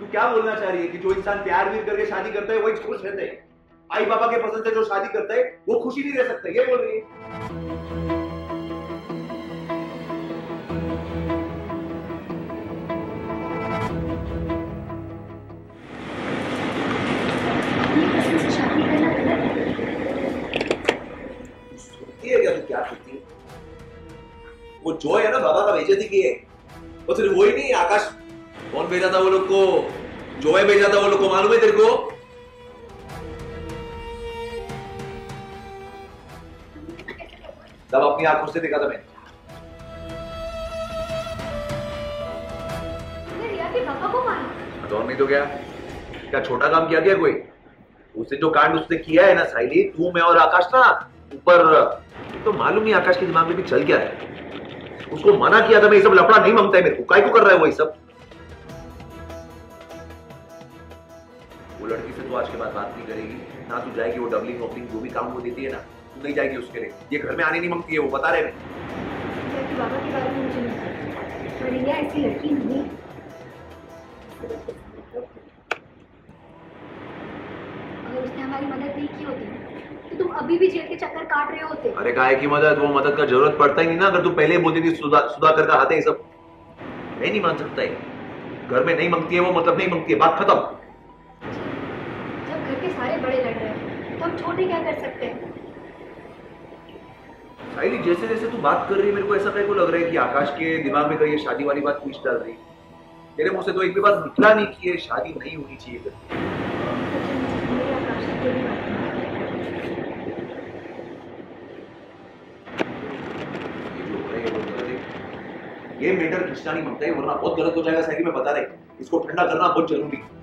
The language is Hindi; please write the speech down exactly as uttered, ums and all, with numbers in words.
क्या बोलना चाह रही है कि जो इंसान प्यार भी करके शादी करता है वही खुश रहता है, आई बाबा के पसंद से जो शादी करता है वो खुशी नहीं रह सकता, ये बोल रही है? ये क्या तू क्या करती है? वो जो है ना बाबा का बेइज्जती की है, वो सिर्फ वही नहीं, आकाश कौन भेजा था वो लोग को? जो है भेजा था वो लोग को, मालूम है तेरे को? तब अपनी आंखों से देखा था मैंने। रिया के पापा को मारा? तो और नहीं तो क्या, क्या छोटा काम किया क्या कोई? उसने जो कांड उसने किया है ना साइली, तू मैं और आकाश ना ऊपर, तो मालूम नहीं आकाश के दिमाग में भी चल क्या है। उसको मना किया था मैं, ये सब लफड़ा नहीं मांगता है मेरे को, काय को कर रहा है वो ये सब? वो लड़की से तू आज के बाद बात नहीं करेगी ना, तू जाएगी वो डबलिंग वबलिंग जो भी काम वो देती है ना, तू नहीं जाएगी उसके लिए। ये घर में आने नहीं मांगती है, वो बता रहे मैं। बाबा के बारे में मुझे नहीं पता, पर रिया ऐसी लड़की नहीं है। अगर उसने हमारी मदद नहीं की होती तो तुम अभी भी जेल के चक्कर काट रहे होते। अरे काहे की मदद, वो मदद का जरूरत पड़ता ही नहीं ना, अगर तू पहले ही बोलती थी सुधा सुधाकर का हाथ है ये सब। मैं नहीं मान सकता है, घर में नहीं मांगती है वो मतलब नहीं मांगती है, बात खत्म। जब घर के सारे बड़े लड़ रहे हैं तो हम छोटे क्या कर सकते हैं? साइली जैसे जैसे तू बात कर रही है मेरे को ऐसा कहीं को लग रहा है कि आकाश के दिमाग में कहीं ये शादी वाली बात पूछ डाल रही है। तेरे मुंह से तो एक भी बात निकला नहीं कि ये शादी नहीं होनी चाहिए करके। ये मैटर खिंचना नहीं मांगता है, वरना बहुत गलत हो जाएगा साइली, मैं बता रही हूँ। इसको ठंडा करना बहुत जरूरी है।